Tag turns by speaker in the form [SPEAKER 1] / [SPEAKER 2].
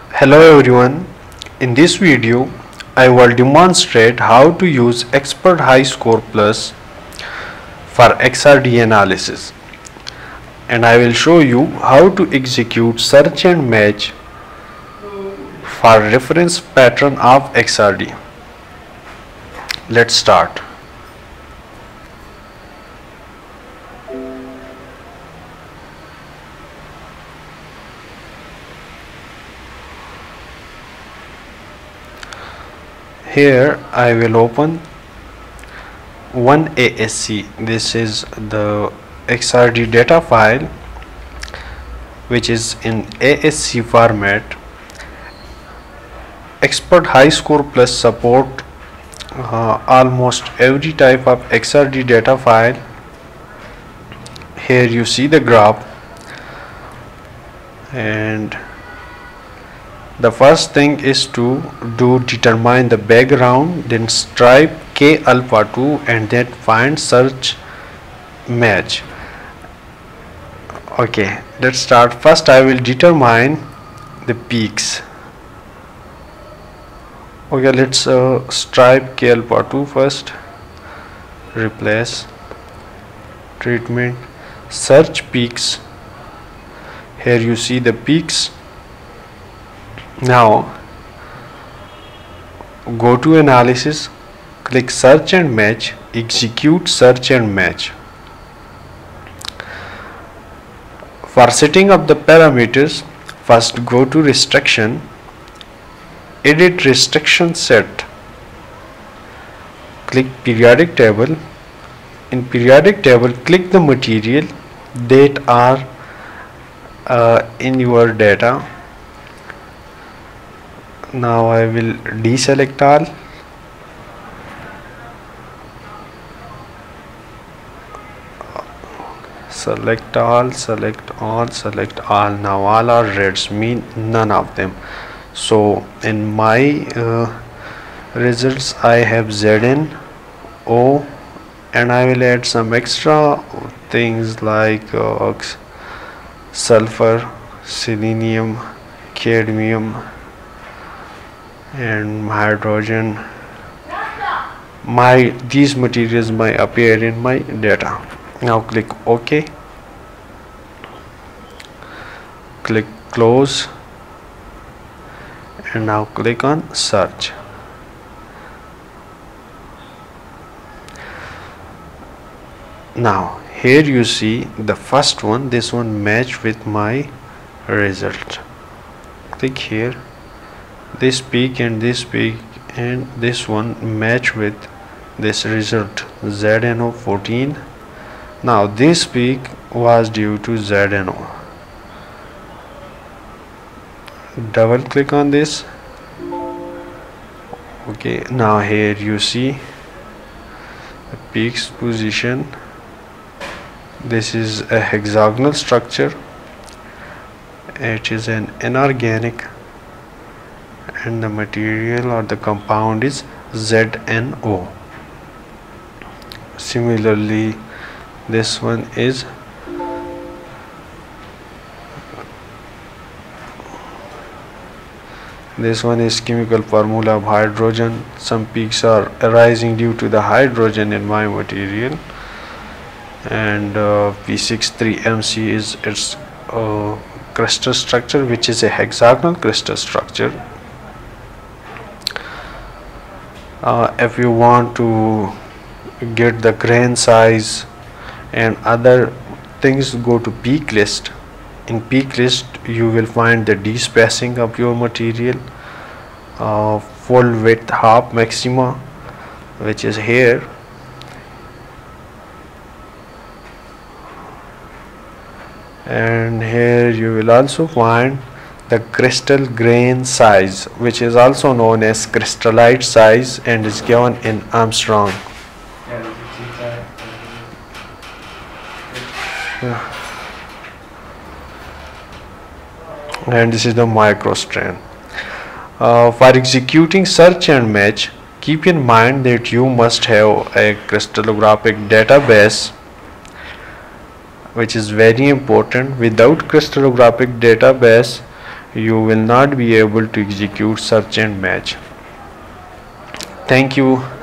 [SPEAKER 1] Hello everyone, in this video I will demonstrate how to use Xrd HighScore Plus for Xrd analysis, and I will show you how to execute search and match for reference pattern of Xrd. Let's start. Here I will open one ASC. This is the Xrd data file which is in ASC format. Xrd HighScore Plus support almost every type of Xrd data file. Here you see the graph, and the first thing is to determine the background, then stripe K alpha 2 and then find search match. Okay, let's start. First I will determine the peaks. Okay, let's stripe K alpha 2 first, replace, treatment, search peaks. Here you see the peaks. Now go to analysis, click search and match, execute search and match. For setting up the parameters, first go to restriction, edit restriction set, click periodic table. In periodic table, click the material that are in your data. Now I will deselect all. Select all, select all, select all. Now all are reds, mean none of them. So in my results I have Zn, O, and I will add some extra things like sulfur, selenium, cadmium and hydrogen. These materials may appear in my data. Now click OK, click close, and now click on search. Now here you see the first one, this one match with my result. Click here, this peak and this peak and this one match with this result ZNO 14. Now this peak was due to ZNO. Double click on this. Okay, now here you see the peak's position. This is a hexagonal structure. It is an inorganic, and the material or the compound is ZNO. Similarly, this one is chemical formula of hydrogen. Some peaks are arising due to the hydrogen in my material, and P63MC is its crystal structure, which is a hexagonal crystal structure. If you want to get the grain size and other things, go to peak list. In peak list you will find the d-spacing of your material, full width half maxima, which is here, and here you will also find the crystal grain size, which is also known as crystallite size and is given in Armstrong. And this is the microstrain. For executing search and match, keep in mind that you must have a crystallographic database which is very important. Without crystallographic database you will not be able to execute search and match. Thank you.